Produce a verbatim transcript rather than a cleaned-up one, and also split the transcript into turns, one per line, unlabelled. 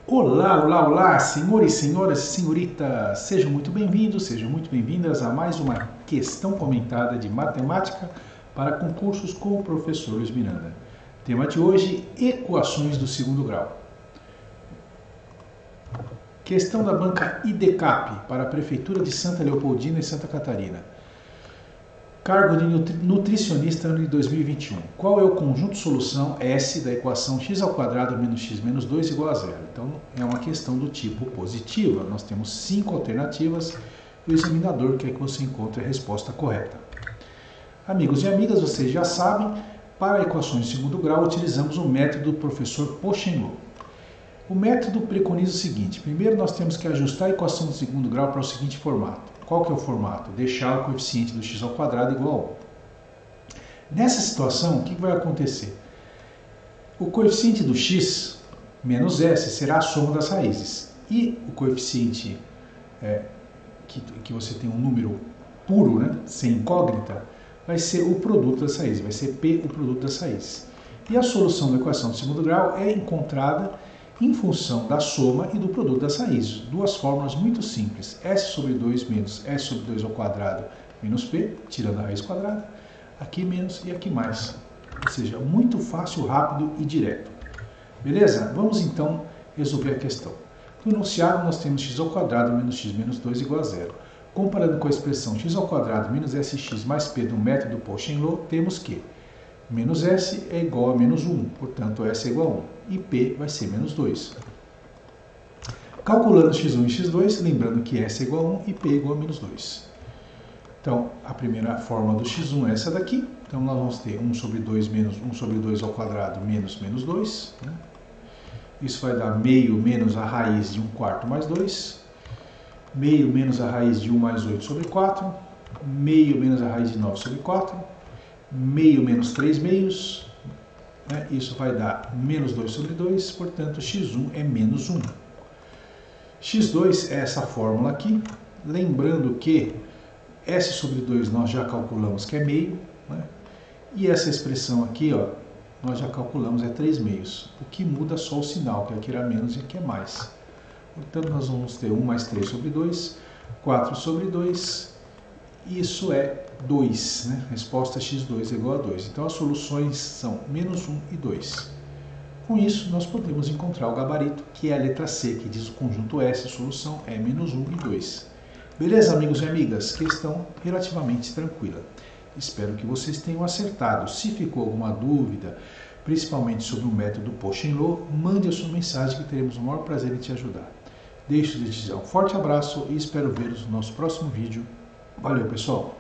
Olá, olá, olá, senhores, senhoras e senhoritas, sejam muito bem-vindos, sejam muito bem-vindas a mais uma questão comentada de matemática para concursos com o professor Luiz Miranda. Tema de hoje, equações do segundo grau. Questão da banca IDECAP para a Prefeitura de Santa Leopoldina e Santa Catarina. Cargo de nutricionista ano de dois mil e vinte e um. Qual é o conjunto solução S da equação x ao quadrado menos x menos dois igual a zero? Então, é uma questão do tipo positiva. Nós temos cinco alternativas e o examinador quer que você encontre a resposta correta. Amigos e amigas, vocês já sabem, para equações de segundo grau utilizamos o método do professor Pochenlot. O método preconiza o seguinte: primeiro nós temos que ajustar a equação do segundo grau para o seguinte formato. Qual que é o formato? Deixar o coeficiente do x ao quadrado igual a um. Nessa situação, o que vai acontecer? O coeficiente do x menos s será a soma das raízes. E o coeficiente é, que, que você tem um número puro, né, sem incógnita, vai ser o produto das raízes, vai ser P o produto das raízes. E a solução da equação do segundo grau é encontrada em função da soma e do produto das raízes. Duas fórmulas muito simples. S sobre dois menos S sobre dois ao quadrado menos P, tirando a raiz quadrada. Aqui menos e aqui mais. Ou seja, muito fácil, rápido e direto. Beleza? Vamos então resolver a questão. No enunciado nós temos x ao quadrado menos x menos dois igual a zero. Comparando com a expressão x ao quadrado menos sx mais p do método Pochenlot, temos que menos s é igual a menos um, portanto s é igual a um, e p vai ser menos dois. Calculando x um e x dois, lembrando que s é igual a um e p é igual a menos dois. Então, a primeira fórmula do x um é essa daqui, então nós vamos ter um sobre dois menos um sobre dois ao quadrado menos menos dois. Né? Isso vai dar meio menos a raiz de um quarto mais dois, meio menos a raiz de um mais oito sobre quatro, meio menos a raiz de nove sobre quatro, meio menos três meios, né? Isso vai dar menos dois sobre dois, portanto x um é menos um. x dois é essa fórmula aqui, lembrando que s sobre dois nós já calculamos que é meio, né? E essa expressão aqui, ó, nós já calculamos é três meios, o que muda só o sinal, que aqui era menos e aqui é mais. Portanto nós vamos ter um mais três sobre dois, quatro sobre dois, isso é dois, né? Resposta x dois é igual a dois. Então as soluções são menos um e dois. Com isso, nós podemos encontrar o gabarito, que é a letra C, que diz o conjunto S, a solução é menos um e dois. Beleza, amigos e amigas? Questão relativamente tranquila. Espero que vocês tenham acertado. Se ficou alguma dúvida, principalmente sobre o método Pochenlot, mande a sua mensagem que teremos o maior prazer em te ajudar. Deixo de te dizer um forte abraço e espero vê-los no nosso próximo vídeo. Valeu, pessoal!